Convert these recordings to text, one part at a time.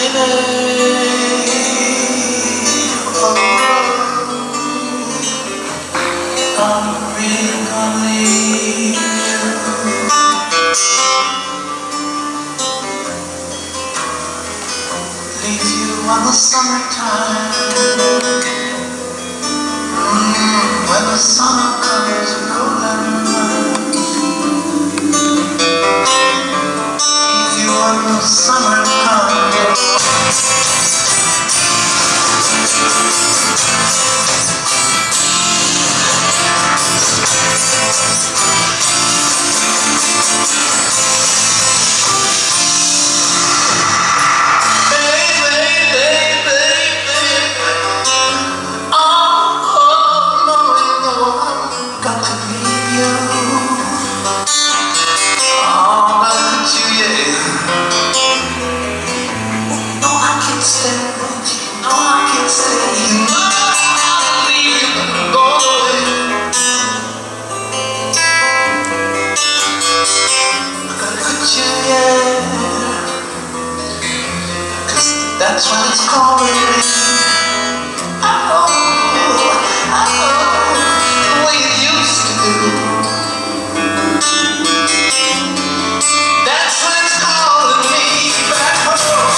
On the summertime, when the summer comes rolling around, if you want the summer comes. That's what it's calling me. Oh, the way it used to do. That's what it's calling me back home.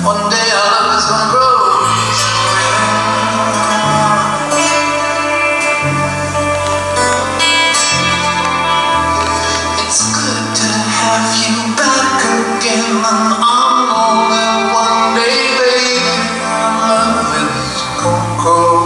One day our love is gonna grow. It's good to have you back again. And I know that one day, baby, our love is gonna grow.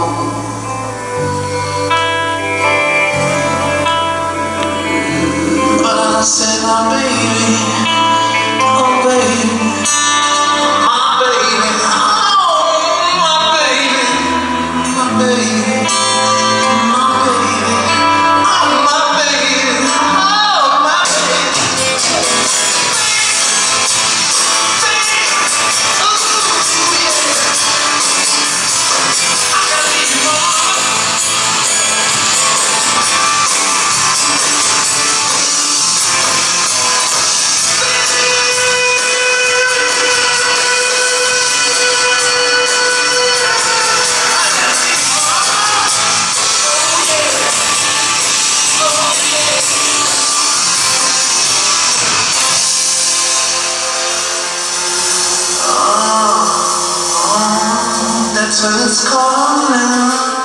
But I said, oh baby, oh baby, my baby, oh my baby, my baby, my baby, oh my baby, oh my baby, ooh yeah, I gotta need you more. That's what it's called now.